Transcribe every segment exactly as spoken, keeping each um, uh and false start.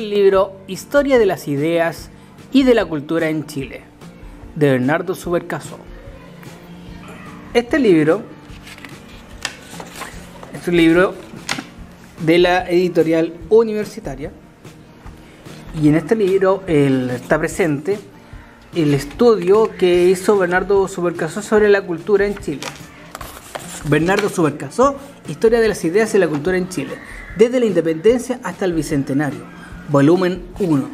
el libro Historia de las Ideas y de la Cultura en Chile, de Bernardo Subercaseaux. Este libro es un libro de la editorial Universitaria, y en este libro el, está presente el estudio que hizo Bernardo Subercaseaux sobre la cultura en Chile. Bernardo Subercaseaux, Historia de las Ideas y la Cultura en Chile, desde la independencia hasta el bicentenario, volumen uno.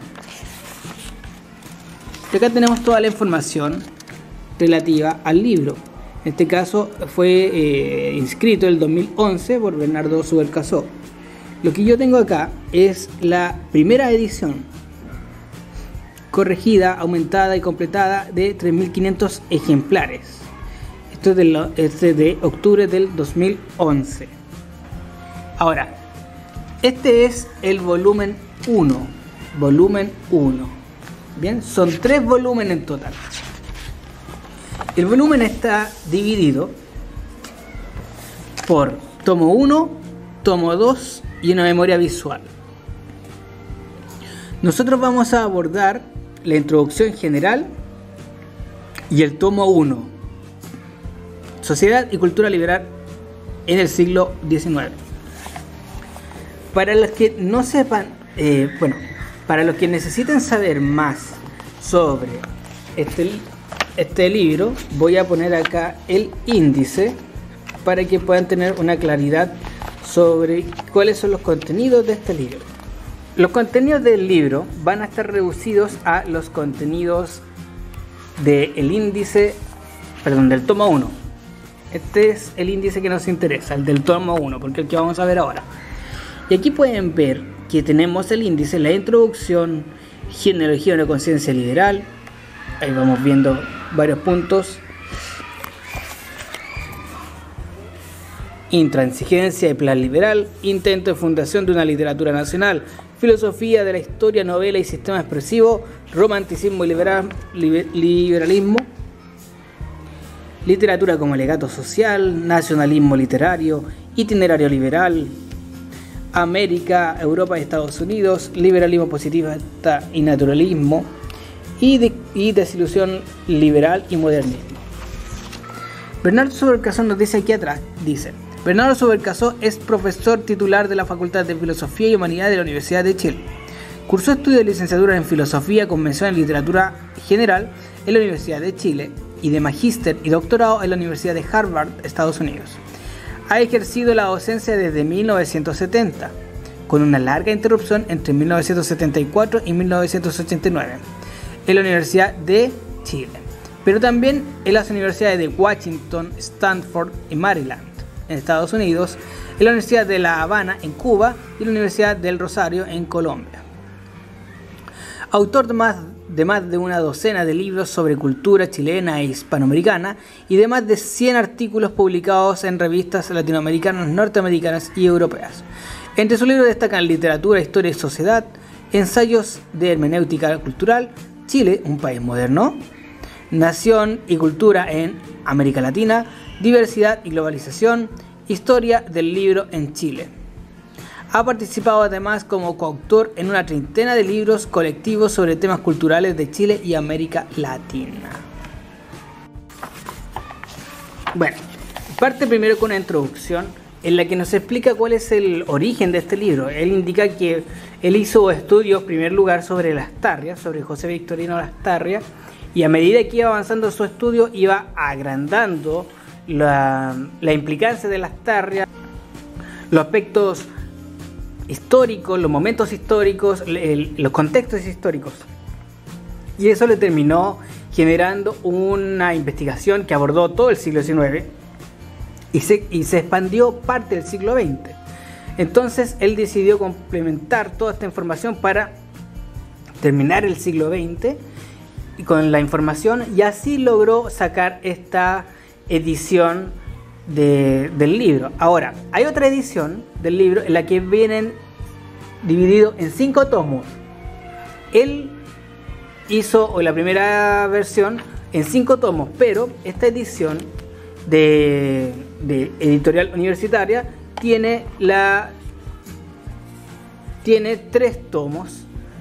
Y acá tenemos toda la información relativa al libro. En este caso fue eh, inscrito en el dos mil once por Bernardo Subercaseaux. Lo que yo tengo acá es la primera edición, corregida, aumentada y completada, de tres mil quinientos ejemplares. Esto es de, lo, este de octubre del dos mil once. Ahora, este es el volumen uno. Volumen uno. Bien, son tres volúmenes en total. El volumen está dividido por tomo uno, tomo dos y una memoria visual. Nosotros vamos a abordar la introducción general y el tomo uno, Sociedad y Cultura Liberal en el siglo diecinueve. Para los que no sepan, eh, bueno, para los que necesiten saber más sobre este, este libro, voy a poner acá el índice para que puedan tener una claridad sobre cuáles son los contenidos de este libro. Los contenidos del libro van a estar reducidos a los contenidos del índice, perdón, del tomo uno. Este es el índice que nos interesa, el del tomo uno, porque es el que vamos a ver ahora. Y aquí pueden ver que tenemos el índice, la introducción, genealogía de una conciencia liberal. Ahí vamos viendo varios puntos. Intransigencia y plan liberal, intento de fundación de una literatura nacional, filosofía de la historia, novela y sistema expresivo, romanticismo y liberal, liberalismo, literatura como legato social, nacionalismo literario, itinerario liberal, América, Europa y Estados Unidos, liberalismo positivista y naturalismo, y, de, y desilusión liberal y modernismo. Bernardo Subercaseaux nos dice aquí atrás, dice: Bernardo Subercaseaux es profesor titular de la Facultad de Filosofía y Humanidades de la Universidad de Chile. Cursó estudios de licenciatura en Filosofía con mención en Literatura General en la Universidad de Chile y de magíster y doctorado en la Universidad de Harvard, Estados Unidos. Ha ejercido la docencia desde mil novecientos setenta, con una larga interrupción entre mil novecientos setenta y cuatro y mil novecientos ochenta y nueve, en la Universidad de Chile, pero también en las universidades de Washington, Stanford y Maryland, en Estados Unidos, en la Universidad de La Habana, en Cuba, y la Universidad del Rosario, en Colombia. Autor de más, de más de una docena de libros sobre cultura chilena e hispanoamericana y de más de cien artículos publicados en revistas latinoamericanas, norteamericanas y europeas. Entre sus libros destacan Literatura, Historia y Sociedad, Ensayos de Hermenéutica Cultural, Chile, un país moderno, Nación y Cultura en América Latina, Diversidad y Globalización, Historia del Libro en Chile. Ha participado además como coautor en una treintena de libros colectivos sobre temas culturales de Chile y América Latina. Bueno, parte primero con una introducción en la que nos explica cuál es el origen de este libro. Él indica que él hizo estudios, en primer lugar, sobre Lastarria, sobre José Victorino Lastarria, y a medida que iba avanzando su estudio, iba agrandando la, la implicancia de Lastarria, los aspectos históricos, los momentos históricos, el, los contextos históricos. Y eso le terminó generando una investigación que abordó todo el siglo diecinueve y se, y se expandió parte del siglo veinte. Entonces él decidió complementar toda esta información para terminar el siglo veinte con la información, y así logró sacar esta edición de, del libro. Ahora, hay otra edición del libro en la que vienen divididos en cinco tomos. Él hizo la primera versión en cinco tomos, pero esta edición de, de editorial universitaria tiene la tiene tres tomos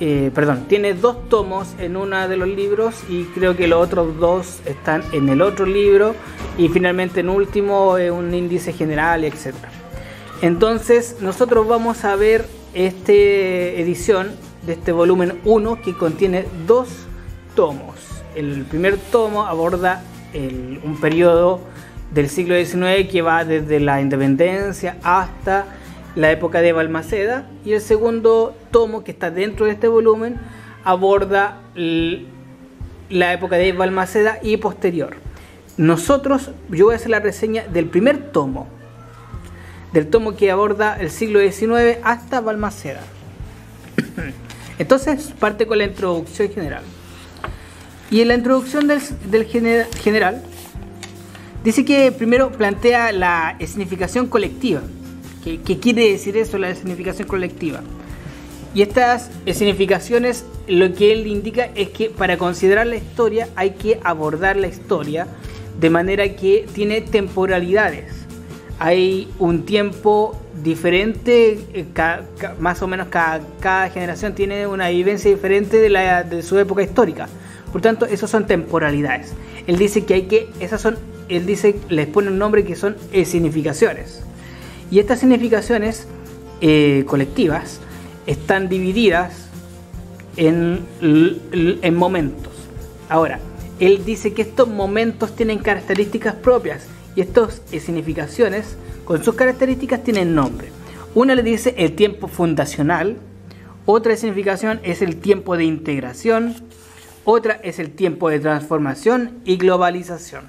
eh, perdón, tiene dos tomos en uno de los libros y creo que los otros dos están en el otro libro, y finalmente en último eh, un índice general, etcétera. Entonces nosotros vamos a ver esta edición de este volumen uno, que contiene dos tomos. El primer tomo aborda el, un periodo del siglo diecinueve que va desde la independencia hasta la época de Balmaceda, y el segundo tomo, que está dentro de este volumen, aborda el, la época de Balmaceda y posterior. Nosotros, yo voy a hacer la reseña del primer tomo, del tomo que aborda el siglo diecinueve hasta Balmaceda. Entonces parte con la introducción general, y en la introducción del, del gener, general dice que primero plantea la escenificación colectiva. ¿Qué, qué quiere decir eso, la escenificación colectiva? Y estas escenificaciones, lo que él indica es que para considerar la historia hay que abordar la historia de manera que tiene temporalidades. Hay un tiempo diferente, ca, ca, más o menos cada, cada generación tiene una vivencia diferente de, la, de su época histórica. Por tanto, esas son temporalidades. Él dice que hay que, esas son, él dice, les pone un nombre que son escenificaciones. Y estas significaciones eh, colectivas están divididas en, en momentos. Ahora, él dice que estos momentos tienen características propias, y estas significaciones con sus características tienen nombre. Una le dice el tiempo fundacional, otra significación es el tiempo de integración, otra es el tiempo de transformación y globalización.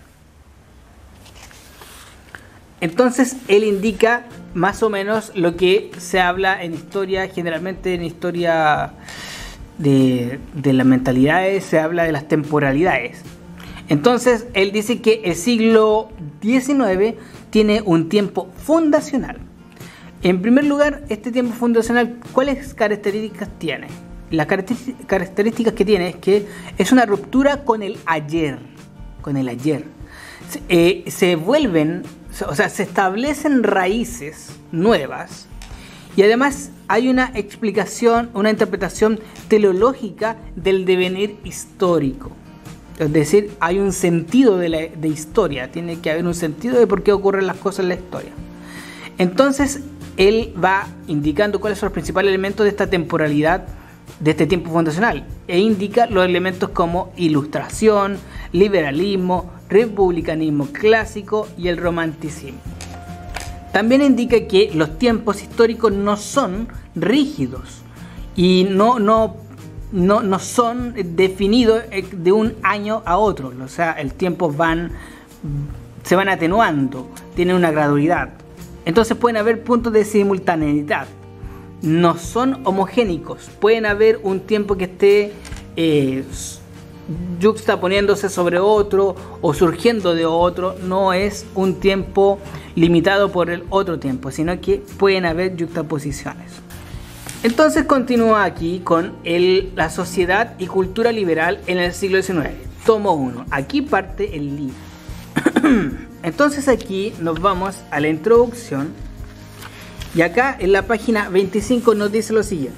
Entonces él indica más o menos lo que se habla en historia, generalmente en historia de, de las mentalidades se habla de las temporalidades. Entonces él dice que el siglo diecinueve tiene un tiempo fundacional. En primer lugar, este tiempo fundacional, ¿cuáles características tiene? Las características que tiene es que es una ruptura con el ayer, con el ayer. Eh, se vuelven, o sea, se establecen raíces nuevas, y además hay una explicación, una interpretación teleológica del devenir histórico. Es decir, hay un sentido de, la, de historia, tiene que haber un sentido de por qué ocurren las cosas en la historia. Entonces, él va indicando cuáles son los principales elementos de esta temporalidad, de este tiempo fundacional, e indica los elementos como ilustración, liberalismo, republicanismo clásico y el romanticismo. También indica que los tiempos históricos no son rígidos y no, no, no, no son definidos de un año a otro. O sea, el tiempo van, se van atenuando, tienen una gradualidad. Entonces pueden haber puntos de simultaneidad. No son homogénicos. Pueden haber un tiempo que esté eh, yuxtaponiéndose sobre otro o surgiendo de otro. No es un tiempo limitado por el otro tiempo, sino que pueden haber yuxtaposiciones. Entonces continúa aquí con el, la sociedad y cultura liberal en el siglo diecinueve. Tomo uno. Aquí parte el libro. Entonces aquí nos vamos a la introducción. Y acá en la página veinticinco nos dice lo siguiente.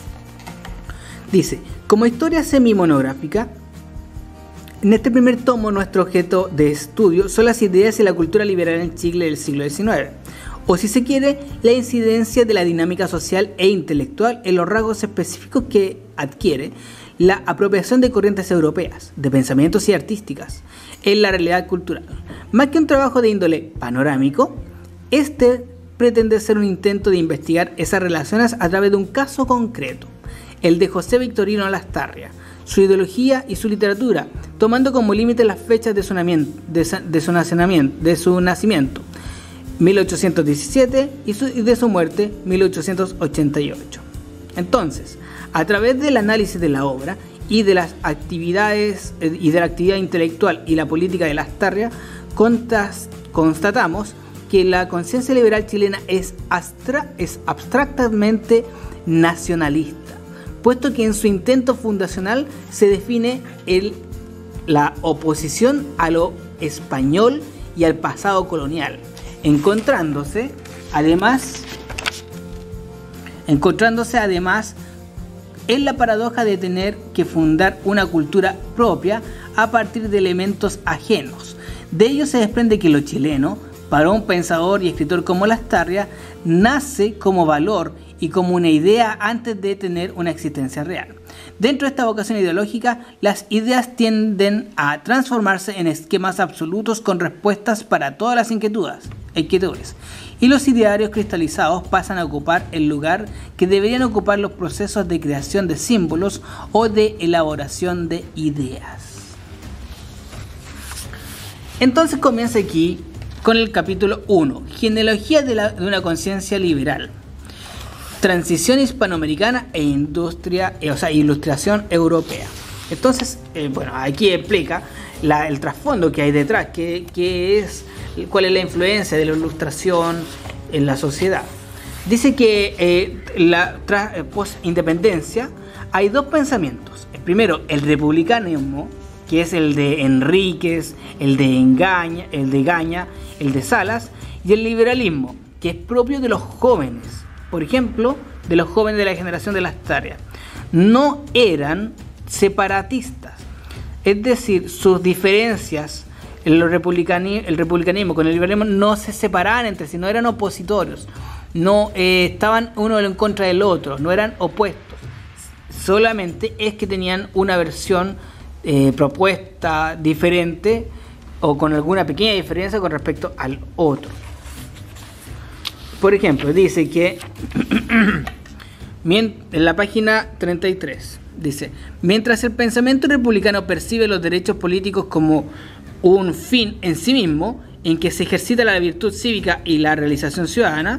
Dice, como historia semi-monográfica, en este primer tomo nuestro objeto de estudio son las ideas y la cultura liberal en Chile del siglo diecinueve. O si se quiere, la incidencia de la dinámica social e intelectual en los rasgos específicos que adquiere la apropiación de corrientes europeas, de pensamientos y artísticas, en la realidad cultural. Más que un trabajo de índole panorámico, este pretende ser un intento de investigar esas relaciones a través de un caso concreto, el de José Victorino Lastarria, su ideología y su literatura, tomando como límite las fechas de su, de, de su nacimiento, de su nacimiento mil ochocientos diecisiete, y, su, y de su muerte, mil ochocientos ochenta y ocho. Entonces, a través del análisis de la obra y de las actividades y de la actividad intelectual y la política de Lastarria, constatamos que la conciencia liberal chilena es, astra, es abstractamente nacionalista, puesto que en su intento fundacional se define el, la oposición a lo español y al pasado colonial, encontrándose además, encontrándose además es la paradoja de tener que fundar una cultura propia a partir de elementos ajenos. De ello se desprende que lo chileno, para un pensador y escritor como Lastarria, nace como valor y como una idea antes de tener una existencia real. Dentro de esta vocación ideológica, las ideas tienden a transformarse en esquemas absolutos con respuestas para todas las inquietudes, inquietudes, y los idearios cristalizados pasan a ocupar el lugar que deberían ocupar los procesos de creación de símbolos o de elaboración de ideas. Entonces comienza aquí con el capítulo uno, Genealogía de, la, de una conciencia liberal, transición hispanoamericana e industria, eh, o sea, ilustración europea. Entonces, eh, bueno, aquí explica la, el trasfondo que hay detrás, que, que es, cuál es la influencia de la ilustración en la sociedad. Dice que eh, la tras, eh, post-independencia hay dos pensamientos. El primero, el republicanismo, que es el de Enríquez, el de Engaña, el de Gaña, el de Salas, y el liberalismo, que es propio de los jóvenes, por ejemplo, de los jóvenes de la generación de Lastarria. No eran separatistas, es decir, sus diferencias, el republicanismo, el republicanismo con el liberalismo no se separaban entre sí, no eran opositorios, no eh, estaban uno en contra del otro, no eran opuestos, solamente es que tenían una versión eh, propuesta diferente o con alguna pequeña diferencia con respecto al otro. Por ejemplo, dice que en la página treinta y tres dice: mientras el pensamiento republicano percibe los derechos políticos como un fin en sí mismo, en que se ejercita la virtud cívica y la realización ciudadana,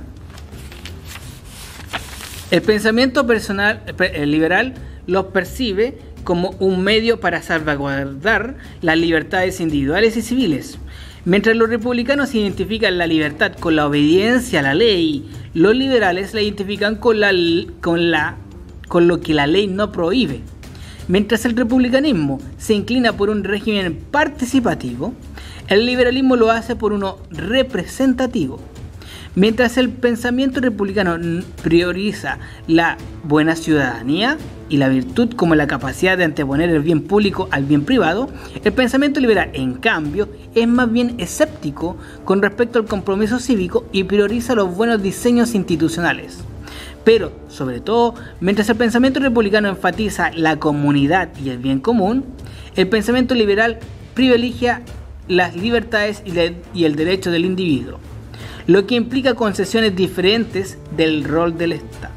el pensamiento personal el liberal los percibe como un medio para salvaguardar las libertades individuales y civiles. Mientras los republicanos identifican la libertad con la obediencia a la ley, los liberales la identifican con, la, con, la, con lo que la ley no prohíbe. Mientras el republicanismo se inclina por un régimen participativo, el liberalismo lo hace por uno representativo. Mientras el pensamiento republicano prioriza la buena ciudadanía y la virtud como la capacidad de anteponer el bien público al bien privado, el pensamiento liberal, en cambio, es más bien escéptico con respecto al compromiso cívico y prioriza los buenos diseños institucionales. Pero, sobre todo, mientras el pensamiento republicano enfatiza la comunidad y el bien común, el pensamiento liberal privilegia las libertades y el derecho del individuo, lo que implica concesiones diferentes del rol del Estado.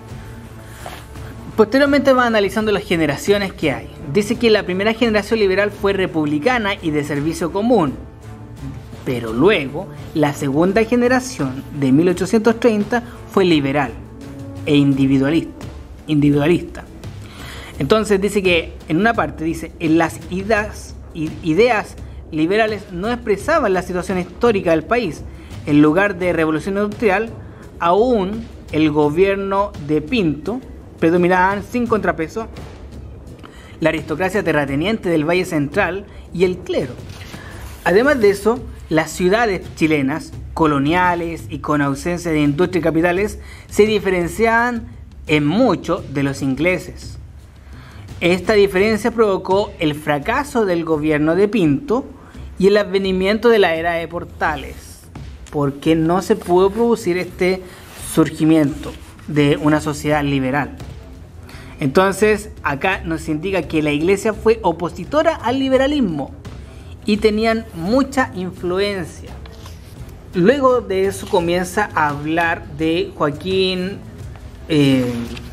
Posteriormente va analizando las generaciones que hay. Dice que la primera generación liberal fue republicana y de servicio común, pero luego la segunda generación de mil ochocientos treinta fue liberal e individualista. individualista. Entonces dice que en una parte dice, en las ideas, ideas liberales no expresaban la situación histórica del país. En lugar de revolución industrial, aún el gobierno de Pinto predominaban sin contrapeso la aristocracia terrateniente del Valle Central y el clero. Además de eso, las ciudades chilenas, coloniales y con ausencia de industria y capitales, se diferenciaban en mucho de los ingleses. Esta diferencia provocó el fracaso del gobierno de Pinto y el advenimiento de la era de Portales, porque no se pudo producir este surgimiento de una sociedad liberal. Entonces, acá nos indica que la iglesia fue opositora al liberalismo y tenían mucha influencia. Luego de eso comienza a hablar de Joaquín, eh,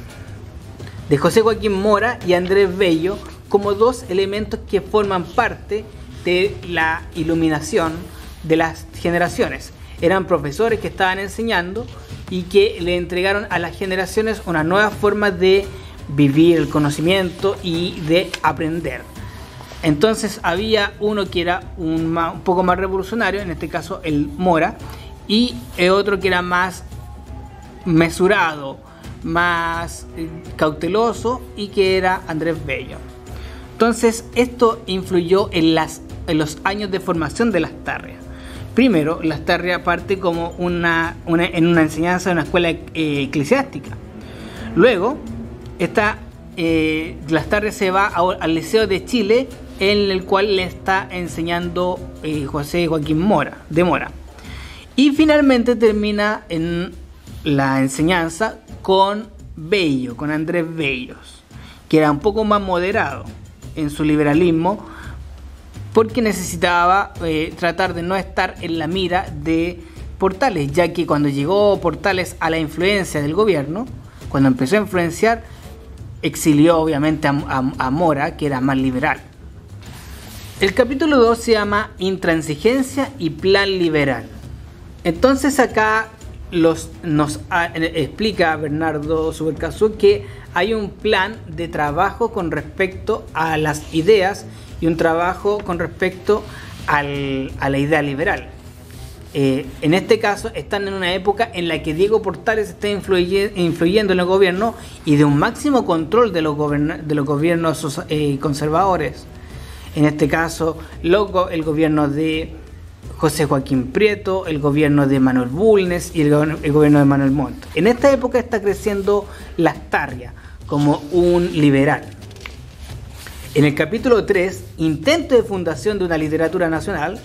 de José Joaquín Mora y Andrés Bello como dos elementos que forman parte de la iluminación de las generaciones. Eran profesores que estaban enseñando y que le entregaron a las generaciones una nueva forma de vivir el conocimiento y de aprender. Entonces había uno que era un, más, un poco más revolucionario, en este caso el Mora, y el otro que era más mesurado, más cauteloso, y que era Andrés Bello. Entonces esto influyó en, las, en los años de formación de Lastarria. Primero, Lastarria parte como una, una, en una enseñanza de una escuela eh, eclesiástica. Luego, esta eh, Lastarria se va a, al Liceo de Chile, en el cual le está enseñando eh, José Joaquín Mora, de Mora. Y finalmente termina en la enseñanza con Bello, con Andrés Bellos, que era un poco más moderado en su liberalismo, porque necesitaba eh, tratar de no estar en la mira de Portales, ya que cuando llegó Portales a la influencia del gobierno, cuando empezó a influenciar, exilió obviamente a, a, a Mora, que era más liberal. El capítulo dos se llama Intransigencia y Plan Liberal. Entonces acá los, nos a, explica Bernardo Subercaseaux que hay un plan de trabajo con respecto a las ideas y un trabajo con respecto al, a la idea liberal. Eh, en este caso están en una época en la que Diego Portales está influye, influyendo en el gobierno y de un máximo control de los, de los gobiernos eh, conservadores. En este caso, lo, el gobierno de José Joaquín Prieto, el gobierno de Manuel Bulnes y el, el gobierno de Manuel Montt. En esta época está creciendo Lastarria como un liberal. En el capítulo tres, Intento de fundación de una literatura nacional,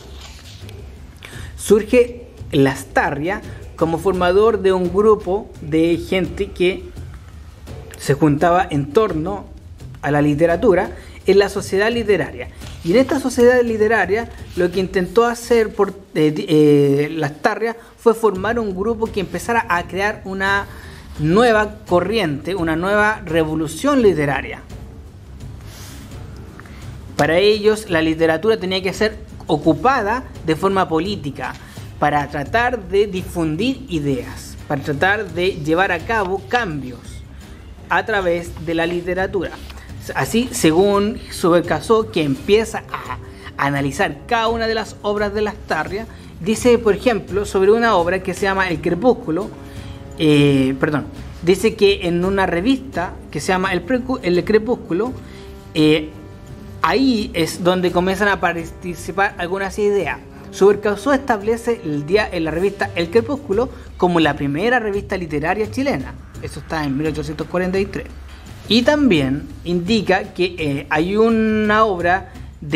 surge Lastarria como formador de un grupo de gente que se juntaba en torno a la literatura en la sociedad literaria. Y en esta sociedad literaria lo que intentó hacer por eh, eh, Lastarria fue formar un grupo que empezara a crear una nueva corriente, una nueva revolución literaria. Para ellos la literatura tenía que ser ocupada de forma política para tratar de difundir ideas, para tratar de llevar a cabo cambios a través de la literatura. Así, según Subercaseaux, que empieza a analizar cada una de las obras de Lastarria, dice, por ejemplo, sobre una obra que se llama El Crepúsculo, eh, perdón, dice que en una revista que se llama El, Precu El Crepúsculo, eh, ahí es donde comienzan a participar algunas ideas. Subercaseaux establece el día en la revista El Crepúsculo como la primera revista literaria chilena. Eso está en mil ochocientos cuarenta y tres. Y también indica que eh, hay una obra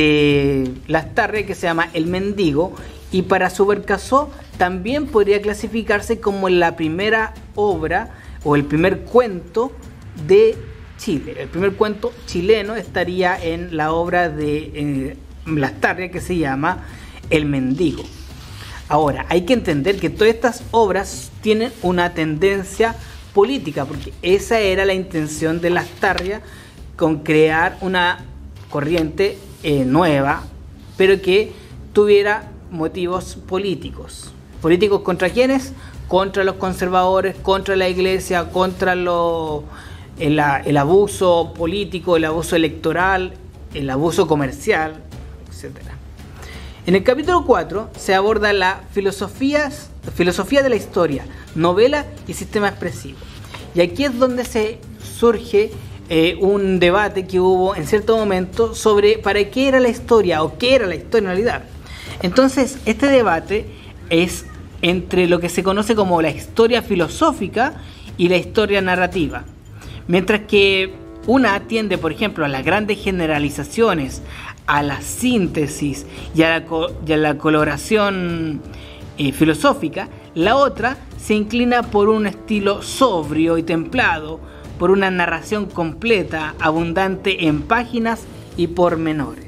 de Lastarria que se llama El Mendigo, y para Subercaseaux también podría clasificarse como la primera obra o el primer cuento de Chile. El primer cuento chileno estaría en la obra de eh, Lastarria que se llama El Mendigo. Ahora, hay que entender que todas estas obras tienen una tendencia política, porque esa era la intención de Lastarria con crear una corriente eh, nueva, pero que tuviera motivos políticos. ¿Políticos contra quiénes? Contra los conservadores, contra la iglesia, contra lo, el, el abuso político, el abuso electoral, el abuso comercial, etcétera. En el capítulo cuatro se aborda la filosofía, filosofía de la historia, novela y sistema expresivo. Y aquí es donde se surge eh, un debate que hubo en cierto momento sobre para qué era la historia o qué era la historia en realidad. Entonces, este debate es entre lo que se conoce como la historia filosófica y la historia narrativa. Mientras que una atiende, por ejemplo, a las grandes generalizaciones, a la síntesis y a la, co y a la coloración eh, filosófica, la otra se inclina por un estilo sobrio y templado, por una narración completa, abundante en páginas y pormenores.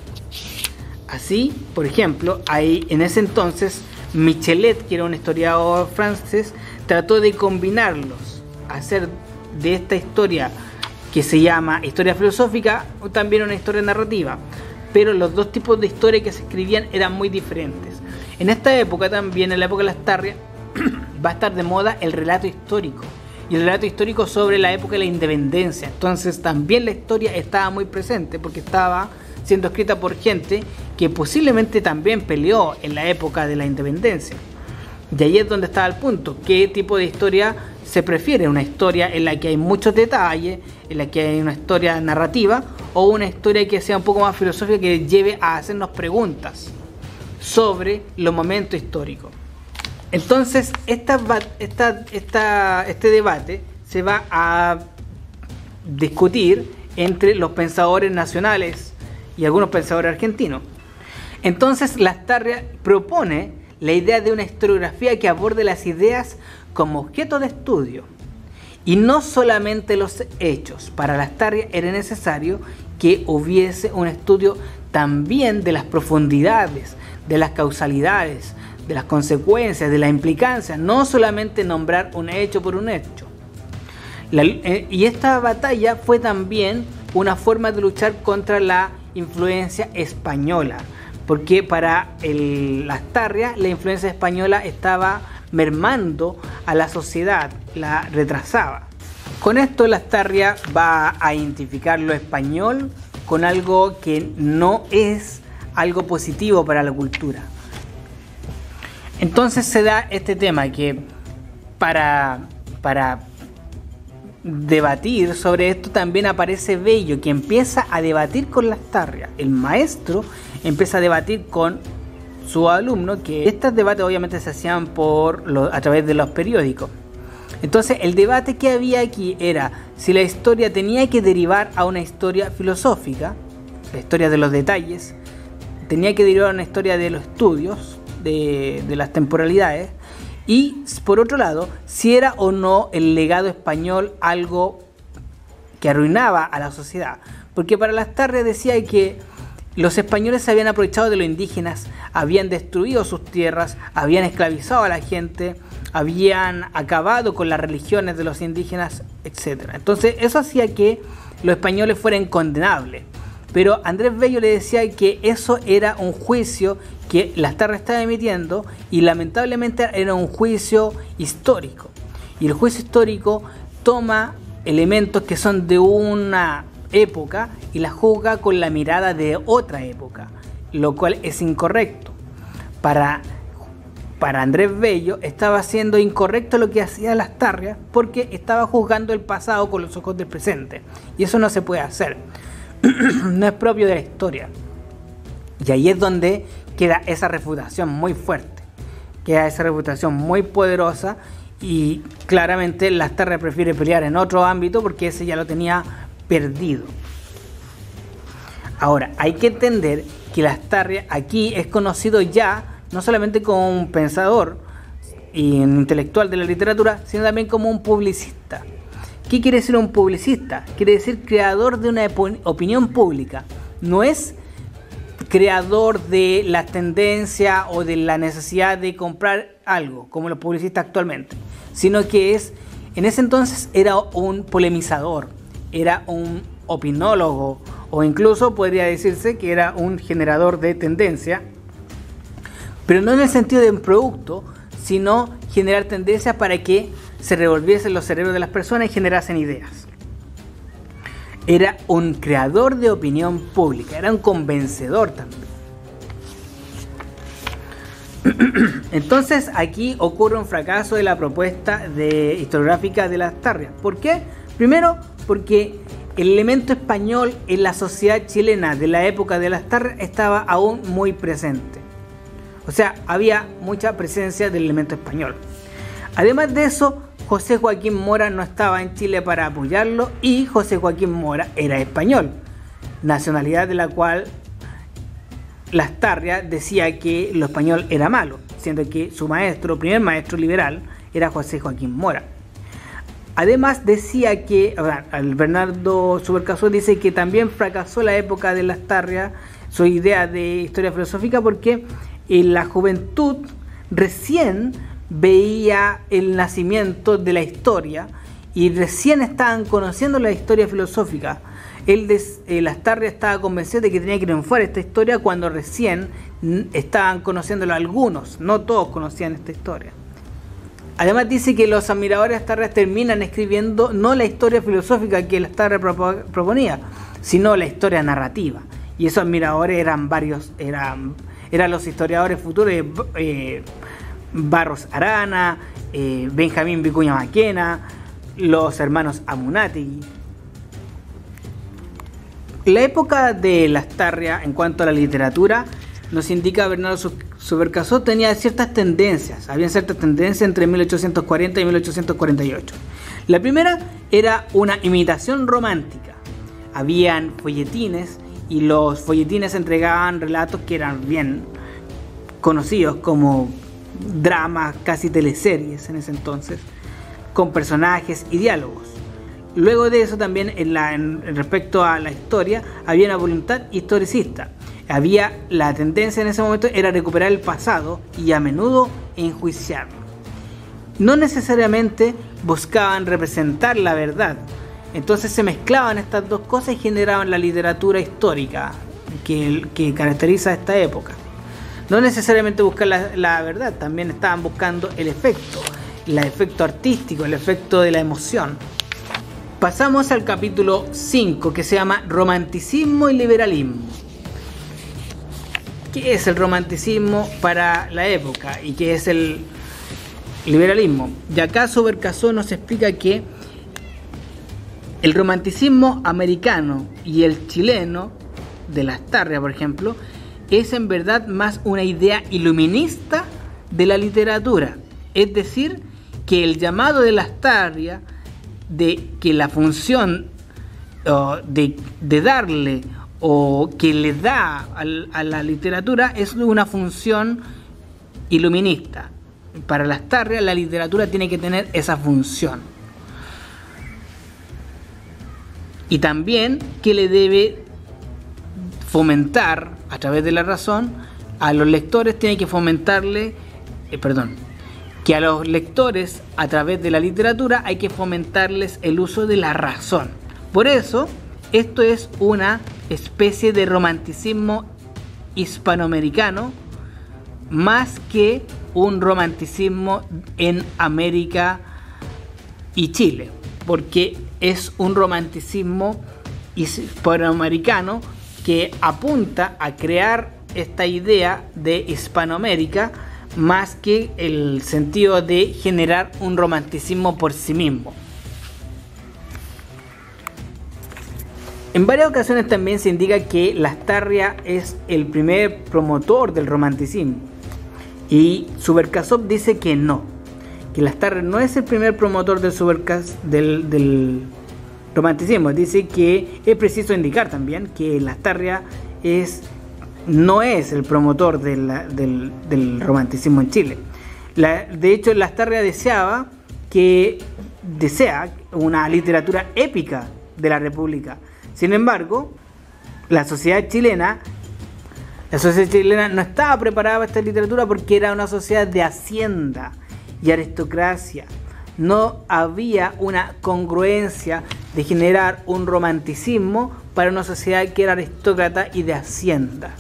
Así, por ejemplo, ahí en ese entonces Michelet, que era un historiador francés, trató de combinarlos, hacer de esta historia que se llama historia filosófica o también una historia narrativa, pero los dos tipos de historia que se escribían eran muy diferentes. En esta época también, en la época de Lastarria, va a estar de moda el relato histórico, y el relato histórico sobre la época de la independencia. Entonces también la historia estaba muy presente porque estaba siendo escrita por gente que posiblemente también peleó en la época de la independencia. Y ahí es donde estaba el punto: ¿qué tipo de historia se prefiere? ¿Una historia en la que hay muchos detalles, en la que hay una historia narrativa, o una historia que sea un poco más filosófica, que lleve a hacernos preguntas sobre los momentos históricos? Entonces esta, esta, esta, este debate se va a discutir entre los pensadores nacionales y algunos pensadores argentinos. Entonces Lastarria propone la idea de una historiografía que aborde las ideas como objeto de estudio y no solamente los hechos. Para Lastarria era necesario que hubiese un estudio también de las profundidades, de las causalidades, de las consecuencias, de las implicancias, no solamente nombrar un hecho por un hecho. La, eh, y esta batalla fue también una forma de luchar contra la influencia española, porque para el Lastarria la influencia española estaba mermando a la sociedad, la retrasaba. Con esto Lastarria va a identificar lo español con algo que no es algo positivo para la cultura. Entonces se da este tema que para, para debatir sobre esto también aparece Bello, que empieza a debatir con Lastarria. El maestro empieza a debatir con su alumno, que estos debates obviamente se hacían por lo, a través de los periódicos. Entonces el debate que había aquí era si la historia tenía que derivar a una historia filosófica, la historia de los detalles, tenía que derivar a una historia de los estudios, de, de las temporalidades, y por otro lado, si era o no el legado español algo que arruinaba a la sociedad. Porque para Lastarria decía que los españoles se habían aprovechado de los indígenas, habían destruido sus tierras, habían esclavizado a la gente, habían acabado con las religiones de los indígenas, etcétera. Entonces eso hacía que los españoles fueran condenables. Pero Andrés Bello le decía que eso era un juicio que Lastarria estaba emitiendo y lamentablemente era un juicio histórico. Y el juicio histórico toma elementos que son de una época y la juzga con la mirada de otra época, lo cual es incorrecto. Para, para Andrés Bello estaba siendo incorrecto lo que hacía Lastarria porque estaba juzgando el pasado con los ojos del presente. Y eso no se puede hacer. No es propio de la historia. Y ahí es donde queda esa refutación muy fuerte, queda esa refutación muy poderosa, y claramente Lastarria prefiere pelear en otro ámbito porque ese ya lo tenía perdido. Ahora, hay que entender que Lastarria aquí es conocido ya no solamente como un pensador y un intelectual de la literatura, sino también como un publicista. ¿Qué quiere decir un publicista? Quiere decir creador de una opinión pública. No es creador de la tendencia o de la necesidad de comprar algo, como los publicistas actualmente, sino que es, en ese entonces era un polemizador, era un opinólogo, o incluso podría decirse que era un generador de tendencia, pero no en el sentido de un producto, sino generar tendencias para que se revolviesen los cerebros de las personas y generasen ideas. Era un creador de opinión pública, era un convencedor también. Entonces aquí ocurre un fracaso de la propuesta de historiográfica de Lastarria. ¿Por qué? Primero, porque el elemento español en la sociedad chilena de la época de Lastarria estaba aún muy presente. O sea, había mucha presencia del elemento español. Además de eso, José Joaquín Mora no estaba en Chile para apoyarlo, y José Joaquín Mora era español, nacionalidad de la cual Lastarria decía que lo español era malo, siendo que su maestro, primer maestro liberal, era José Joaquín Mora. Además decía que, el Bernardo Subercaseaux dice que también fracasó la época de Lastarria, su idea de historia filosófica, porque en la juventud recién veía el nacimiento de la historia y recién estaban conociendo la historia filosófica. Él, eh, Lastarria estaba convencido de que tenía que triunfar esta historia cuando recién estaban conociéndolo algunos, no todos conocían esta historia. Además dice que los admiradores de Lastarria terminan escribiendo no la historia filosófica que Lastarria propo proponía, sino la historia narrativa. Y esos admiradores eran varios, eran, eran los historiadores futuros, eh, Barros Arana, eh, Benjamín Vicuña Maquena, los hermanos Amunátegui. La época de Lastarria en cuanto a la literatura nos indica Bernardo Subercaseaux tenía ciertas tendencias, había ciertas tendencias entre mil ochocientos cuarenta y mil ochocientos cuarenta y ocho. La primera era una imitación romántica. Habían folletines y los folletines entregaban relatos que eran bien conocidos como dramas, casi teleseries en ese entonces, con personajes y diálogos. Luego de eso también en la, en, respecto a la historia había una voluntad historicista. Había la tendencia en ese momento era recuperar el pasado y a menudo enjuiciarlo. No necesariamente buscaban representar la verdad. Entonces se mezclaban estas dos cosas y generaban la literatura histórica que, que caracteriza a esta época. No necesariamente buscar la, la verdad, también estaban buscando el efecto, el efecto artístico, el efecto de la emoción. Pasamos al capítulo cinco, que se llama Romanticismo y Liberalismo. ¿Qué es el romanticismo para la época y qué es el liberalismo? Y acá Subercaseaux nos explica que el romanticismo americano y el chileno, de Lastarria por ejemplo, es en verdad más una idea iluminista de la literatura. Es decir, que el llamado de Lastarria de que la función uh, de, de darle o que le da a, a la literatura es una función iluminista. Para Lastarria la literatura tiene que tener esa función. Y también que le debe fomentar a través de la razón a los lectores, tiene que fomentarle, eh, perdón, que a los lectores a través de la literatura hay que fomentarles el uso de la razón. Por eso, esto es una especie de romanticismo hispanoamericano más que un romanticismo en América y Chile, porque es un romanticismo hispanoamericano que apunta a crear esta idea de Hispanoamérica más que el sentido de generar un romanticismo por sí mismo. En varias ocasiones también se indica que Lastarria es el primer promotor del romanticismo y Subercaseaux dice que no, que Lastarria no es el primer promotor del, del, del romanticismo. Dice que es preciso indicar también que Lastarria es, no es el promotor de la, del, del romanticismo en Chile. La, de hecho, Lastarria deseaba que desea una literatura épica de la República. Sin embargo, la sociedad chilena, la sociedad chilena no estaba preparada para esta literatura porque era una sociedad de hacienda y aristocracia. No había una congruencia de generar un romanticismo para una sociedad que era aristócrata y de hacienda.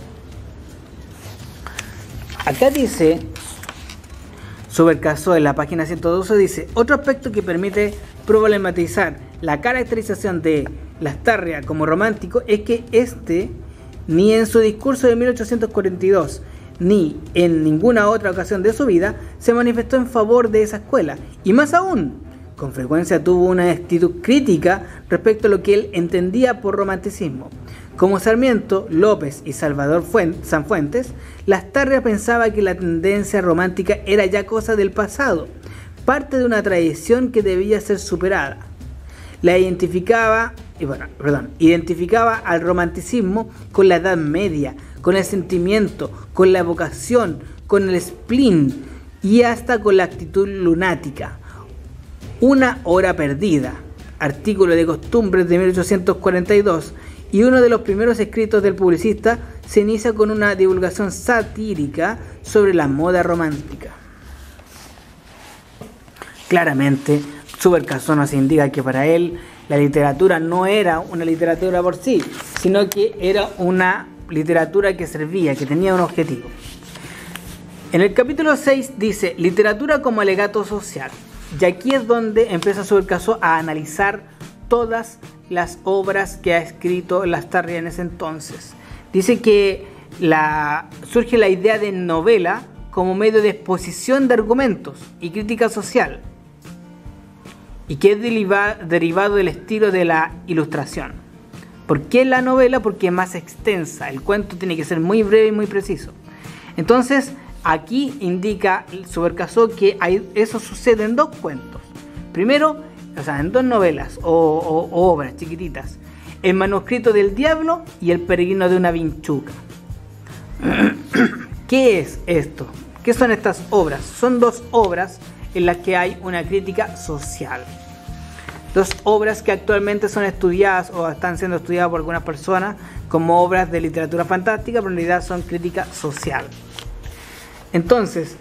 Acá dice Subercaseaux en la página ciento doce, dice: otro aspecto que permite problematizar la caracterización de Lastarria como romántico es que este ni en su discurso de mil ochocientos cuarenta y dos ni en ninguna otra ocasión de su vida se manifestó en favor de esa escuela, y más aún, con frecuencia tuvo una actitud crítica respecto a lo que él entendía por romanticismo. Como Sarmiento, López y Salvador Sanfuentes, Lastarria pensaba que la tendencia romántica era ya cosa del pasado, parte de una tradición que debía ser superada. La identificaba, y bueno, perdón, identificaba al romanticismo con la Edad Media, con el sentimiento, con la evocación, con el spleen y hasta con la actitud lunática. Una hora perdida, artículo de costumbres de mil ochocientos cuarenta y dos, y uno de los primeros escritos del publicista se inicia con una divulgación satírica sobre la moda romántica. Claramente, Subercaseaux nos indica que para él la literatura no era una literatura por sí, sino que era una literatura que servía, que tenía un objetivo. En el capítulo seis dice literatura como alegato social, y aquí es donde empieza Subercaseaux a analizar todas las obras que ha escrito Lastarria en ese entonces. Dice que la, surge la idea de novela como medio de exposición de argumentos y crítica social, y que es deriva, derivado del estilo de la ilustración. ¿Por qué la novela? Porque es más extensa, el cuento tiene que ser muy breve y muy preciso. Entonces, aquí indica Subercaseaux que hay, eso sucede en dos cuentos. Primero, o sea, en dos novelas o, o, o obras chiquititas: El manuscrito del diablo y El peregrino de una vinchuca. ¿Qué es esto? ¿Qué son estas obras? Son dos obras en las que hay una crítica social. Dos obras que actualmente son estudiadas o están siendo estudiadas por algunas personas como obras de literatura fantástica, pero en realidad son crítica social. Entonces,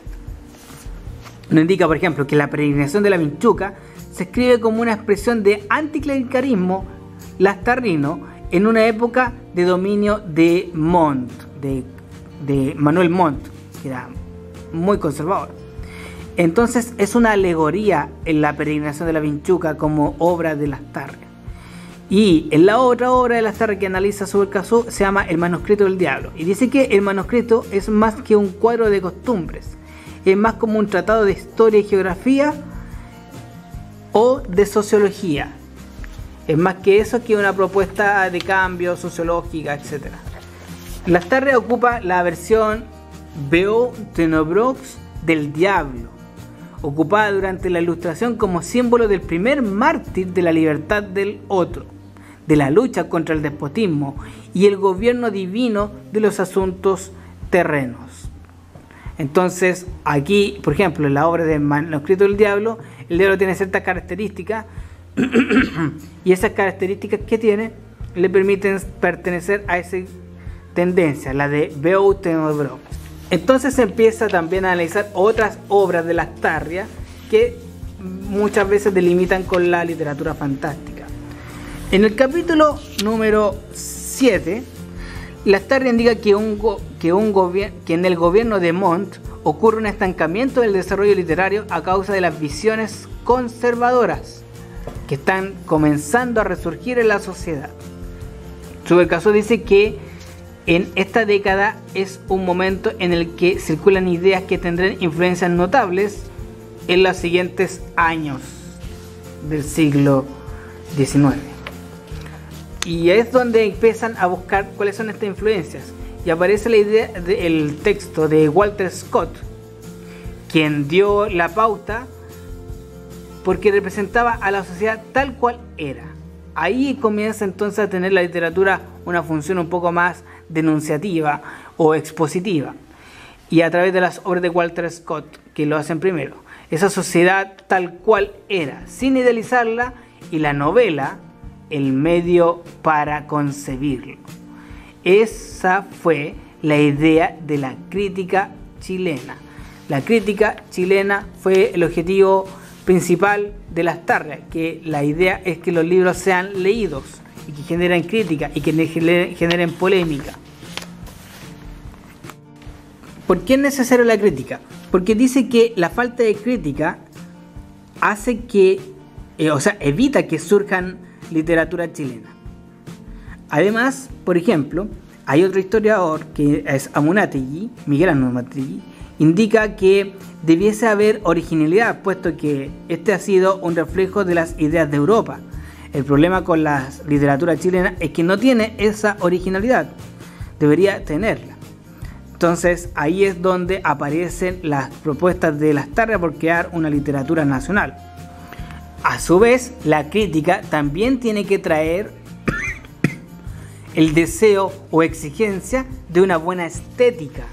nos indica, por ejemplo, que La peregrinación de la vinchuca se escribe como una expresión de anticlericalismo lastarrino en una época de dominio de Montt, de, de Manuel Montt, que era muy conservador. Entonces es una alegoría en La peregrinación de la vinchuca como obra de Lastarria. Y en la otra obra de Lastarria que analiza sobre el caso se llama El manuscrito del diablo. Y dice que el manuscrito es más que un cuadro de costumbres, es más como un tratado de historia y geografía o de sociología. Es más que eso, que una propuesta de cambio sociológica, etcétera. Lastarria ocupa la versión Veu Tenebrox del diablo, ocupada durante la Ilustración como símbolo del primer mártir de la libertad del otro, de la lucha contra el despotismo y el gobierno divino de los asuntos terrenos. Entonces, aquí, por ejemplo, en la obra del manuscrito del diablo, el diablo tiene ciertas características y esas características que tiene le permiten pertenecer a esa tendencia, la de Veu Tenebrox. Entonces se empieza también a analizar otras obras de Lastarria que muchas veces delimitan con la literatura fantástica. En el capítulo número siete, Lastarria indica que, un que, un que en el gobierno de Montt ocurre un estancamiento del desarrollo literario a causa de las visiones conservadoras que están comenzando a resurgir en la sociedad. Sobre el caso dice que en esta década es un momento en el que circulan ideas que tendrán influencias notables en los siguientes años del siglo diecinueve. Y es donde empiezan a buscar cuáles son estas influencias. Y aparece la idea del texto de Walter Scott, quien dio la pauta porque representaba a la sociedad tal cual era. Ahí comienza entonces a tener la literatura una función un poco más denunciativa o expositiva, y a través de las obras de Walter Scott, que lo hacen primero, esa sociedad tal cual era, sin idealizarla, y la novela el medio para concebirlo. Esa fue la idea de la crítica chilena. La crítica chilena fue el objetivo principal de Lastarria, que la idea es que los libros sean leídos y que generen crítica y que generen polémica. ¿Por qué es necesaria la crítica? Porque dice que la falta de crítica hace que, eh, o sea, evita que surjan literatura chilena. Además, por ejemplo, hay otro historiador que es Amunátegui, Miguel Amunátegui, indica que debiese haber originalidad, puesto que este ha sido un reflejo de las ideas de Europa. El problema con la literatura chilena es que no tiene esa originalidad, debería tenerla. Entonces ahí es donde aparecen las propuestas de Lastarria por crear una literatura nacional. A su vez, la crítica también tiene que traer el deseo o exigencia de una buena estética.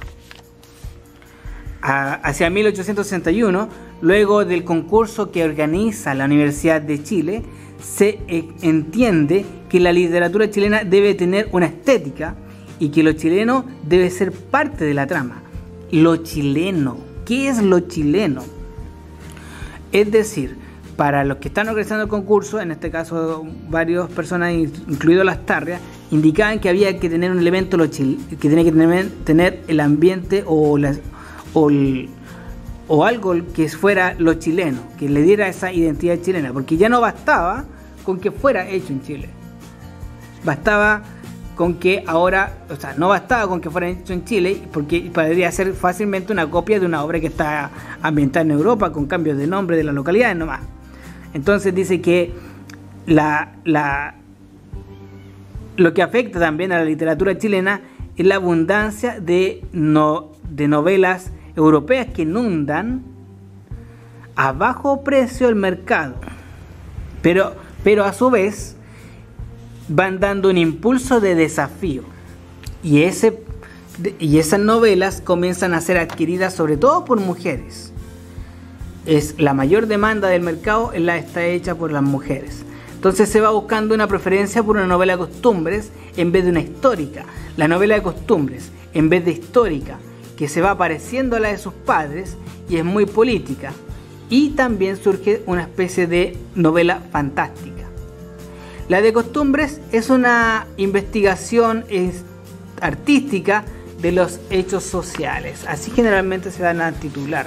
Hacia mil ochocientos sesenta y uno, luego del concurso que organiza la Universidad de Chile, se entiende que la literatura chilena debe tener una estética y que lo chileno debe ser parte de la trama. Lo chileno, ¿qué es lo chileno? Es decir, para los que están organizando el concurso, en este caso varias personas, incluido Lastarria, indicaban que había que tener un elemento lo chil que tenía que tener, tener el ambiente o, la, o, el, o algo que fuera lo chileno, que le diera esa identidad chilena, porque ya no bastaba con que fuera hecho en Chile, bastaba con que ahora, o sea, no bastaba con que fuera hecho en Chile, porque podría ser fácilmente una copia de una obra que está ambientada en Europa, con cambios de nombre de las localidades nomás. Entonces dice que la, la, lo que afecta también a la literatura chilena es la abundancia de, no, de novelas europeas que inundan a bajo precio el mercado. pero, pero a su vez van dando un impulso de desafío. Y, ese, y esas novelas comienzan a ser adquiridas sobre todo por mujeres. Es la mayor demanda del mercado, la está hecha por las mujeres. Entonces se va buscando una preferencia por una novela de costumbres en vez de una histórica. La novela de costumbres en vez de histórica, que se va pareciendo a la de sus padres y es muy política. Y también surge una especie de novela fantástica. La de costumbres es una investigación artística de los hechos sociales. Así generalmente se dan a titular.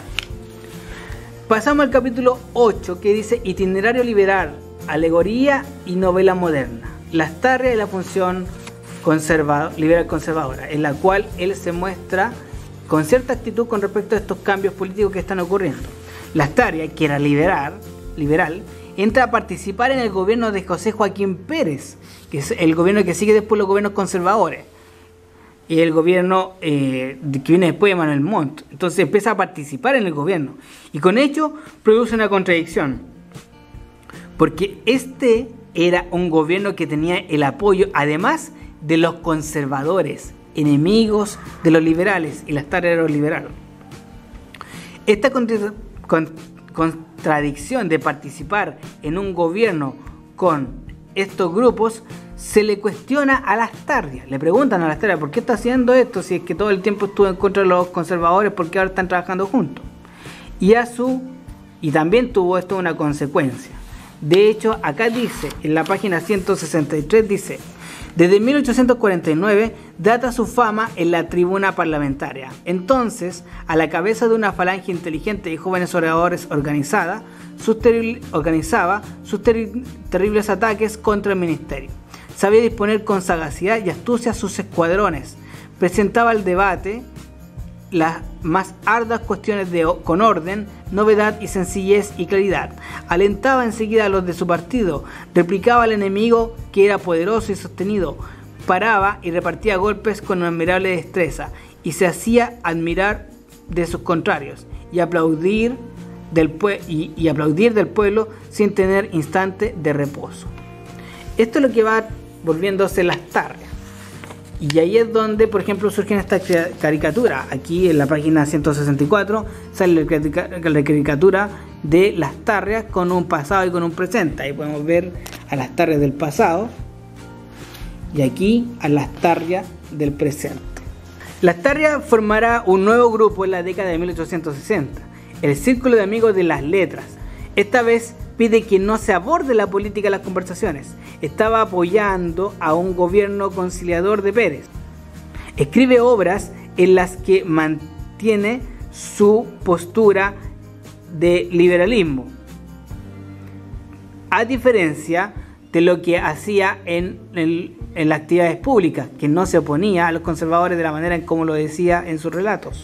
Pasamos al capítulo ocho, que dice Itinerario liberal, alegoría y novela moderna. Lastarria y la función conserva, liberal conservadora, en la cual él se muestra con cierta actitud con respecto a estos cambios políticos que están ocurriendo. Lastarria, que era liberal, liberal, entra a participar en el gobierno de José Joaquín Pérez, que es el gobierno que sigue después los gobiernos conservadores, y el gobierno eh, que viene después de Manuel Montt. Entonces empieza a participar en el gobierno, y con ello produce una contradicción, porque este era un gobierno que tenía el apoyo, además de los conservadores, enemigos de los liberales, y Lastarria era liberal. Esta contra, con, contradicción de participar en un gobierno con estos grupos se le cuestiona a Lastarria. Le preguntan a Lastarria, ¿por qué está haciendo esto? Si es que todo el tiempo estuvo en contra de los conservadores, ¿por qué ahora están trabajando juntos? Y a su y también tuvo esto una consecuencia. De hecho, acá dice, en la página ciento sesenta y tres dice: desde mil ochocientos cuarenta y nueve data su fama en la tribuna parlamentaria. Entonces, a la cabeza de una falange inteligente y jóvenes oradores organizada, sus terrible, organizaba sus terri terribles ataques contra el ministerio. Sabía disponer con sagacidad y astucia sus escuadrones. Presentaba al debate las más arduas cuestiones de, con orden, novedad y sencillez y claridad. Alentaba enseguida a los de su partido, replicaba al enemigo que era poderoso y sostenido, paraba y repartía golpes con admirable destreza, y se hacía admirar de sus contrarios y aplaudir del, pue y, y aplaudir del pueblo sin tener instante de reposo. Esto es lo que va volviéndose Lastarria. Y ahí es donde, por ejemplo, surgen estas caricaturas. Aquí en la página ciento sesenta y cuatro sale la caricatura de Lastarria con un pasado y con un presente. Ahí podemos ver a Lastarria del pasado y aquí a Lastarria del presente. Lastarria formará un nuevo grupo en la década de mil ochocientos sesenta, el Círculo de Amigos de las Letras. Esta vez pide que no se aborde la política en las conversaciones. Estaba apoyando a un gobierno conciliador de Pérez. Escribe obras en las que mantiene su postura de liberalismo, a diferencia de lo que hacía en, el, en las actividades públicas, que no se oponía a los conservadores de la manera en como lo decía en sus relatos.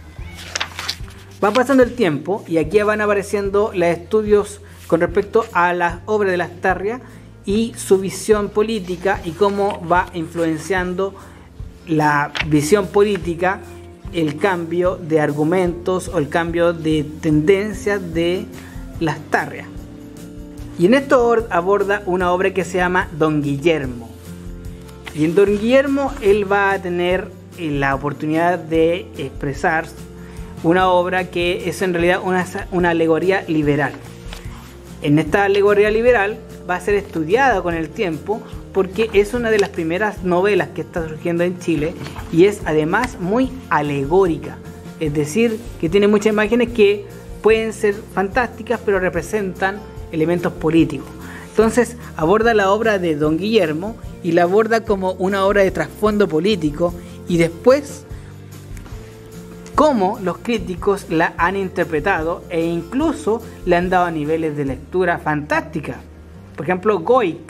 Va pasando el tiempo y aquí van apareciendo los estudios con respecto a las obras de Lastarria y su visión política y cómo va influenciando la visión política el cambio de argumentos o el cambio de tendencias de Lastarria. Y en esto aborda una obra que se llama Don Guillermo. Y en Don Guillermo él va a tener la oportunidad de expresar una obra que es en realidad una, una alegoría liberal. En esta alegoría liberal va a ser estudiada con el tiempo porque es una de las primeras novelas que está surgiendo en Chile y es además muy alegórica, es decir, que tiene muchas imágenes que pueden ser fantásticas pero representan elementos políticos. Entonces aborda la obra de Don Guillermo y la aborda como una obra de trasfondo político y después cómo los críticos la han interpretado e incluso le han dado niveles de lectura fantástica. Por ejemplo, Goik,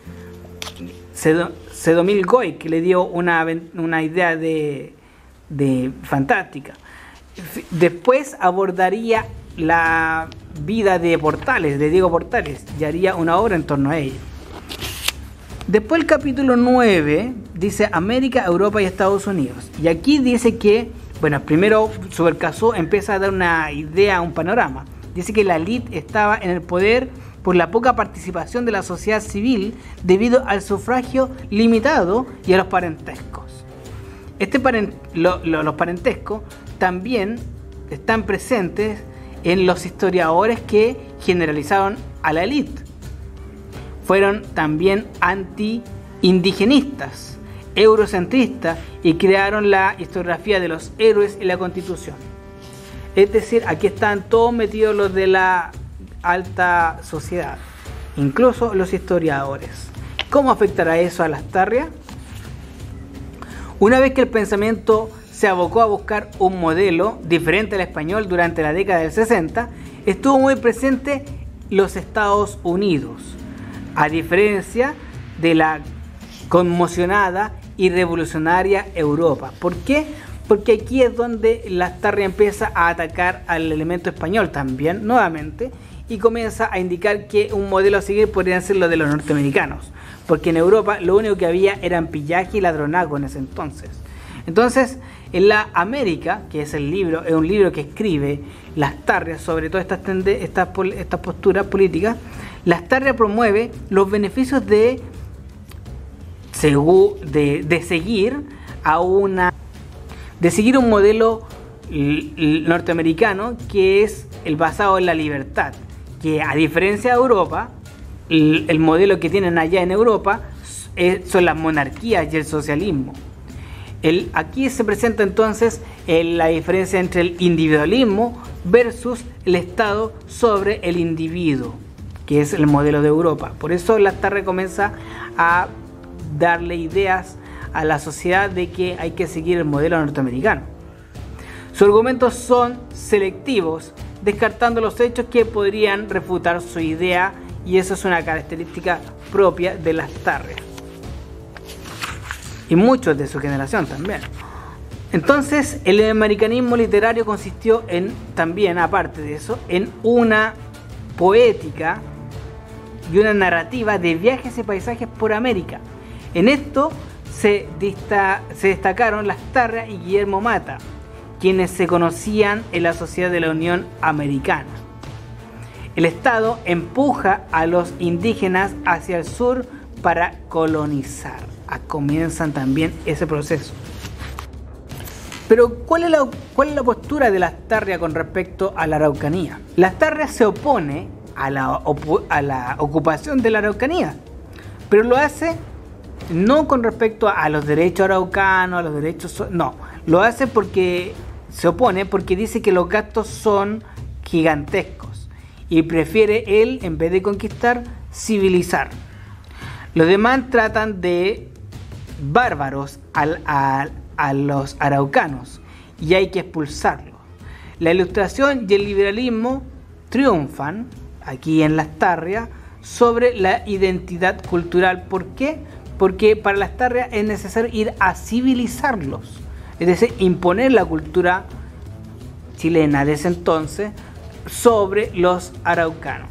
Sedomil Goik le dio una, una idea de, de fantástica. Después abordaría la vida de Portales, de Diego Portales, y haría una obra en torno a ella. Después el capítulo nueve dice América, Europa y Estados Unidos. Y aquí dice que, bueno, primero sobre el caso empieza a dar una idea, un panorama. Dice que la élite estaba en el poder por la poca participación de la sociedad civil debido al sufragio limitado y a los parentescos. Este parent lo, lo, los parentescos también están presentes en los historiadores que generalizaron a la élite. Fueron también anti-indigenistas, eurocentristas y crearon la historiografía de los héroes y la Constitución. Es decir, aquí están todos metidos los de la alta sociedad, incluso los historiadores. ¿Cómo afectará eso a Lastarria? Una vez que el pensamiento se abocó a buscar un modelo diferente al español durante la década del sesenta, estuvo muy presente los Estados Unidos, a diferencia de la conmocionada y revolucionaria Europa. ¿Por qué? Porque aquí es donde Lastarria empieza a atacar al elemento español también, nuevamente, y comienza a indicar que un modelo a seguir podría ser lo de los norteamericanos, porque en Europa lo único que había eran pillaje y ladronazgo en ese entonces. Entonces, en la América, que es el libro, es un libro que escribe Lastarria sobre todas estas, estas, estas posturas políticas, Lastarria promueve los beneficios de, de, de seguir a una de seguir un modelo norteamericano que es el basado en la libertad, que a diferencia de Europa, el, el modelo que tienen allá en Europa es, son las monarquías y el socialismo. El, aquí se presenta entonces el, la diferencia entre el individualismo versus el Estado sobre el individuo, que es el modelo de Europa. Por eso Lastarria comienza a darle ideas a la sociedad de que hay que seguir el modelo norteamericano. Sus argumentos son selectivos, descartando los hechos que podrían refutar su idea, y eso es una característica propia de Lastarria y muchos de su generación también. Entonces, el americanismo literario consistió en, también aparte de eso, en una poética y una narrativa de viajes y paisajes por América. En esto se, dista, se destacaron Lastarria y Guillermo Mata, quienes se conocían en la Sociedad de la Unión Americana. El Estado empuja a los indígenas hacia el sur para colonizar. Ah, comienzan también ese proceso. Pero ¿cuál es, la, ¿cuál es la postura de Lastarria con respecto a la Araucanía? Lastarria se opone a la, a la ocupación de la Araucanía, pero lo hace no con respecto a los derechos araucanos, a los derechos... No, lo hace porque se opone, porque dice que los gastos son gigantescos y prefiere él, en vez de conquistar, civilizar. Los demás tratan de bárbaros al, a, a los araucanos y hay que expulsarlos. La ilustración y el liberalismo triunfan aquí en Lastarria sobre la identidad cultural. ¿Por qué? Porque para Lastarria es necesario ir a civilizarlos, es decir, imponer la cultura chilena de ese entonces sobre los araucanos.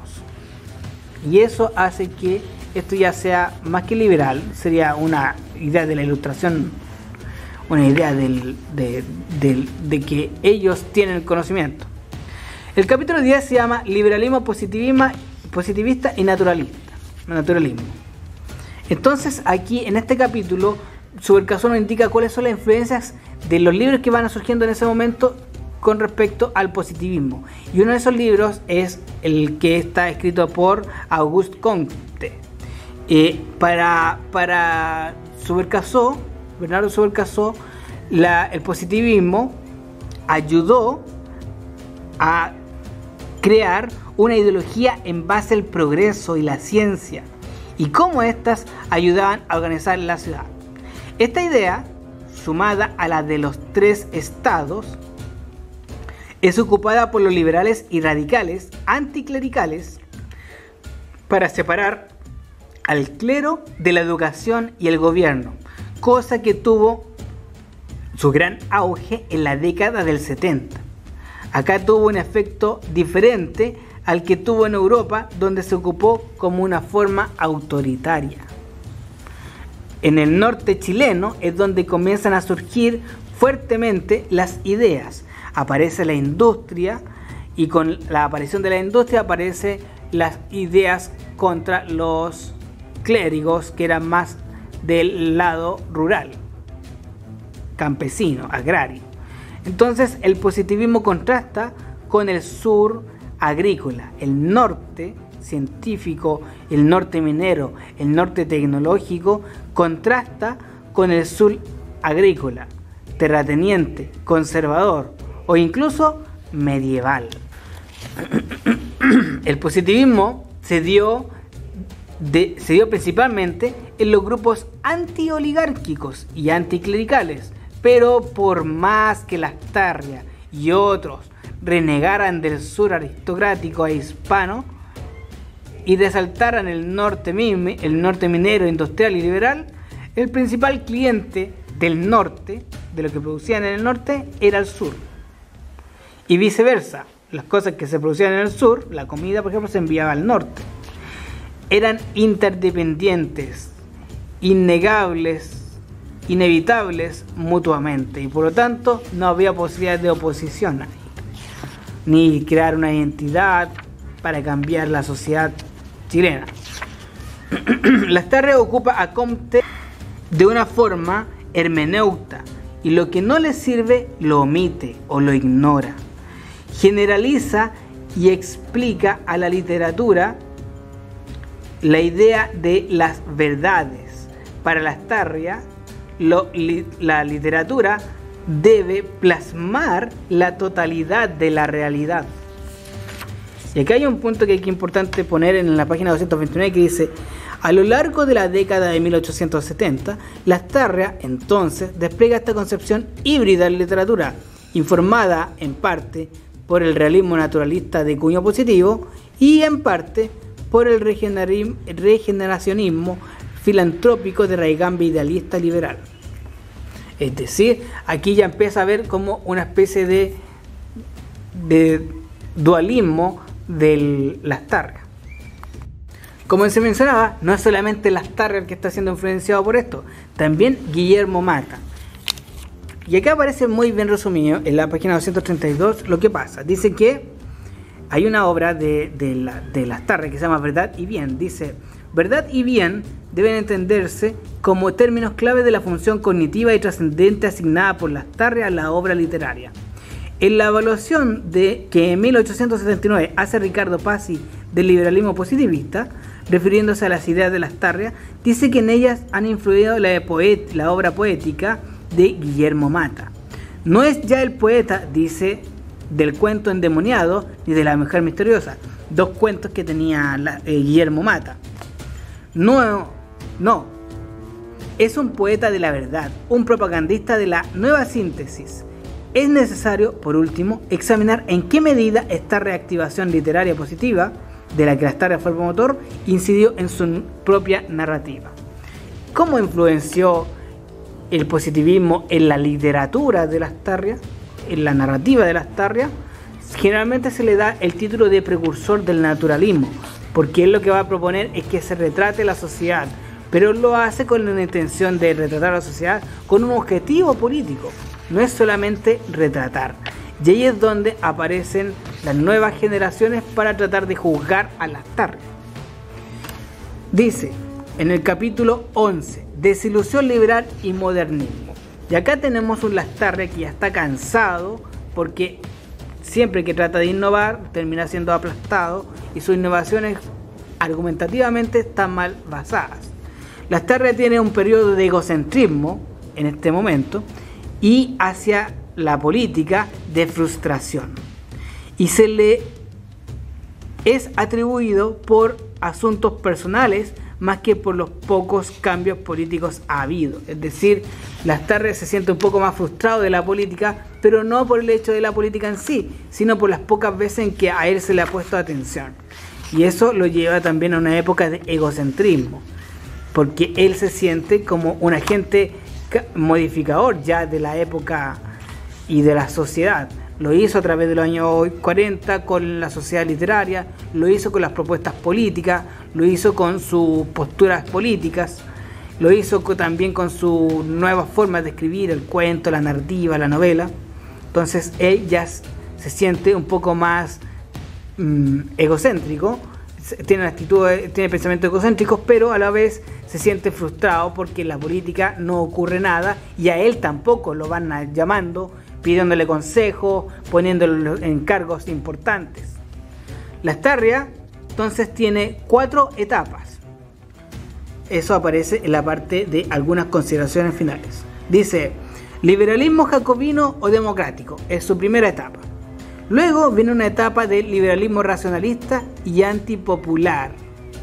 Y eso hace que esto ya sea más que liberal, sería una idea de la ilustración, una idea del, de, de, de que ellos tienen el conocimiento. El capítulo diez se llama Liberalismo positivista y naturalista, naturalismo. Entonces aquí en este capítulo Subercaseaux nos indica cuáles son las influencias de los libros que van surgiendo en ese momento con respecto al positivismo. Y uno de esos libros es el que está escrito por Auguste Comte. Eh, para para Subercaseaux, Bernardo Subercaseaux, la, el positivismo ayudó a crear una ideología en base al progreso y la ciencia, y cómo éstas ayudaban a organizar la ciudad. Esta idea, sumada a la de los tres estados, es ocupada por los liberales y radicales anticlericales para separar al clero de la educación y el gobierno, cosa que tuvo su gran auge en la década del setenta. Acá tuvo un efecto diferente al que tuvo en Europa, donde se ocupó como una forma autoritaria. En el norte chileno es donde comienzan a surgir fuertemente las ideas. Aparece la industria y con la aparición de la industria aparece las ideas contra los clérigos que eran más del lado rural, campesino, agrario. Entonces el positivismo contrasta con el sur agrícola, el norte científico, el norte minero, el norte tecnológico, contrasta con el sur agrícola, terrateniente, conservador o incluso medieval. El positivismo se dio, de, se dio principalmente en los grupos antioligárquicos y anticlericales, pero por más que Lastarria y otros renegaran del sur aristocrático e hispano y resaltaran el norte, el norte minero, industrial y liberal, el principal cliente del norte, de lo que producían en el norte, era el sur. Y viceversa, las cosas que se producían en el sur, la comida por ejemplo, se enviaba al norte. Eran interdependientes, innegables, inevitables mutuamente, y por lo tanto no había posibilidad de oposición ahí, ni crear una identidad para cambiar la sociedad chilena. Lastarria ocupa a Comte de una forma hermeneuta, y lo que no le sirve lo omite o lo ignora. Generaliza y explica a la literatura la idea de las verdades. Para Lastarria, lo, li, la literatura debe plasmar la totalidad de la realidad. Y aquí hay un punto que es importante poner en la página doscientos veintinueve que dice: a lo largo de la década de mil ochocientos setenta, Lastarria entonces despliega esta concepción híbrida en literatura, informada en parte por el realismo naturalista de cuño positivo y en parte por el regeneracionismo filantrópico de raigambre idealista liberal. Es decir, aquí ya empieza a ver como una especie de, de dualismo del Lastarria. Como se mencionaba, no es solamente Lastarria el que está siendo influenciado por esto, también Guillermo Mata. Y acá aparece muy bien resumido en la página doscientos treinta y dos lo que pasa. Dice que hay una obra de, de, la, de Lastarria que se llama Verdad y Bien. Dice: verdad y bien deben entenderse como términos clave de la función cognitiva y trascendente asignada por Lastarria a la obra literaria. En la evaluación de que en mil ochocientos setenta y nueve hace Ricardo Pazzi del liberalismo positivista, refiriéndose a las ideas de Lastarria, dice que en ellas han influido la, poet, la obra poética de Guillermo Mata. No es ya el poeta, dice, del cuento endemoniado ni de la mujer misteriosa, dos cuentos que tenía la, eh, Guillermo Mata. No, no, es un poeta de la verdad, un propagandista de la nueva síntesis. Es necesario, por último, examinar en qué medida esta reactivación literaria positiva, de la que Lastarria fue el promotor, incidió en su propia narrativa. ¿Cómo influenció el positivismo en la literatura de Lastarria, en la narrativa de Lastarria? Generalmente se le da el título de precursor del naturalismo, porque él lo que va a proponer es que se retrate la sociedad, pero lo hace con la intención de retratar la sociedad con un objetivo político. No es solamente retratar. Y ahí es donde aparecen las nuevas generaciones para tratar de juzgar a Lastarria. Dice en el capítulo once, Desilusión liberal y modernismo. Y acá tenemos un Lastarria que ya está cansado porque siempre que trata de innovar termina siendo aplastado y sus innovaciones argumentativamente están mal basadas. Lastarria tiene un periodo de egocentrismo en este momento y hacia la política de frustración, y se le es atribuido por asuntos personales más que por los pocos cambios políticos habidos. Es decir, Lastarria se siente un poco más frustrado de la política, pero no por el hecho de la política en sí, sino por las pocas veces en que a él se le ha puesto atención, y eso lo lleva también a una época de egocentrismo, porque él se siente como un agente modificador ya de la época y de la sociedad. Lo hizo a través de los años cuarenta con la sociedad literaria, lo hizo con las propuestas políticas, lo hizo con sus posturas políticas, lo hizo también con sus nuevas formas de escribir, el cuento, la narrativa, la novela. Entonces él ya se siente un poco más mmm, egocéntrico, tiene actitudes, tiene pensamientos egocéntricos, pero a la vez se siente frustrado porque en la política no ocurre nada y a él tampoco lo van llamando, pidiéndole consejos, poniéndolo en cargos importantes. Lastarria entonces tiene cuatro etapas. Eso aparece en la parte de algunas consideraciones finales. Dice, liberalismo jacobino o democrático, es su primera etapa. Luego viene una etapa de liberalismo racionalista y antipopular.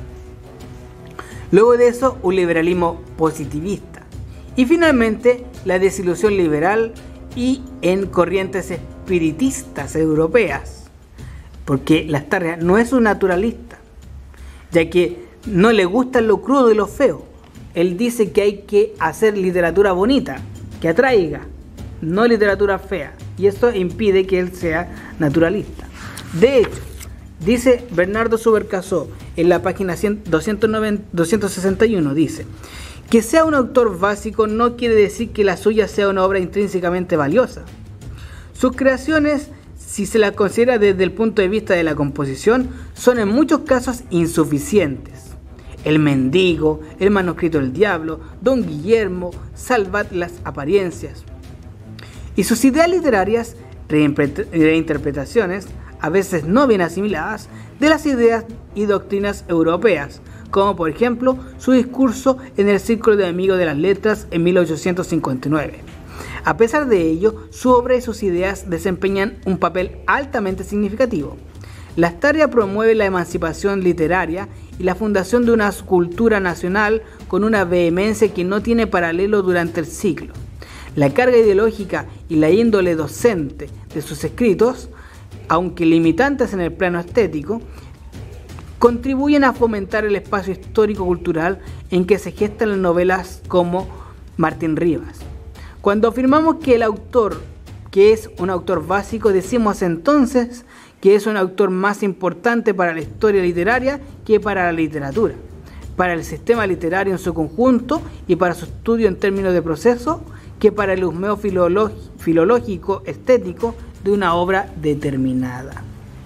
Luego de eso, un liberalismo positivista. Y finalmente, la desilusión liberal y en corrientes espiritistas europeas. Porque Lastarria no es un naturalista, ya que no le gusta lo crudo y lo feo. Él dice que hay que hacer literatura bonita, que atraiga, no literatura fea. Y esto impide que él sea naturalista. De hecho, dice Bernardo Subercaseaux en la página doscientos sesenta y uno, dice, que sea un autor básico no quiere decir que la suya sea una obra intrínsecamente valiosa. Sus creaciones, si se las considera desde el punto de vista de la composición, son en muchos casos insuficientes. El mendigo, el manuscrito del diablo, Don Guillermo, Salvad las apariencias. Y sus ideas literarias, reinterpretaciones, a veces no bien asimiladas, de las ideas y doctrinas europeas, como por ejemplo su discurso en el Círculo de Amigos de las Letras en mil ochocientos cincuenta y nueve. A pesar de ello, su obra y sus ideas desempeñan un papel altamente significativo. Lastarria promueve la emancipación literaria y la fundación de una cultura nacional con una vehemencia que no tiene paralelo durante el siglo. La carga ideológica y la índole docente de sus escritos, aunque limitantes en el plano estético, contribuyen a fomentar el espacio histórico-cultural en que se gestan las novelas como Martín Rivas. Cuando afirmamos que el autor, que es un autor básico, decimos entonces que es un autor más importante para la historia literaria que para la literatura, para el sistema literario en su conjunto y para su estudio en términos de proceso, que para el husmeo filológico estético de una obra determinada.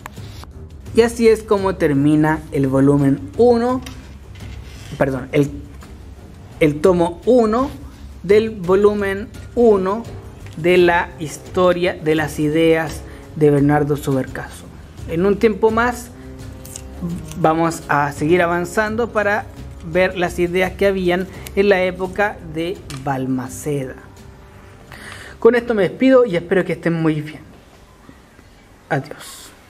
Y así es como termina el volumen uno, perdón, el, el tomo uno del volumen uno de la historia de las ideas de Bernardo Subercaseaux. En un tiempo más vamos a seguir avanzando para ver las ideas que habían en la época de Balmaceda. Con esto me despido y espero que estén muy bien. Adiós.